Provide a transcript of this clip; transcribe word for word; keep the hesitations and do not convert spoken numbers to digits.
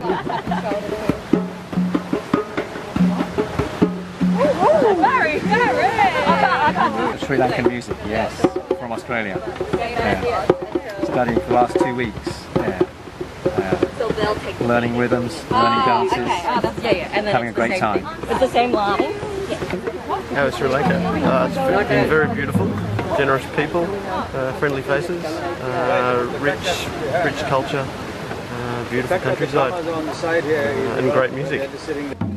Very, very. Sri Lankan music, yes, from Australia. Yeah. Studying for the last two weeks. Yeah. Uh, learning rhythms, learning dances, Okay. Oh, that's, yeah, yeah. And then having a it's the great same time. thing. It's the same line. How is Sri Lanka? Uh, it's been very beautiful, generous people, uh, friendly faces, uh, rich, rich culture, uh, beautiful countryside, uh, and great music.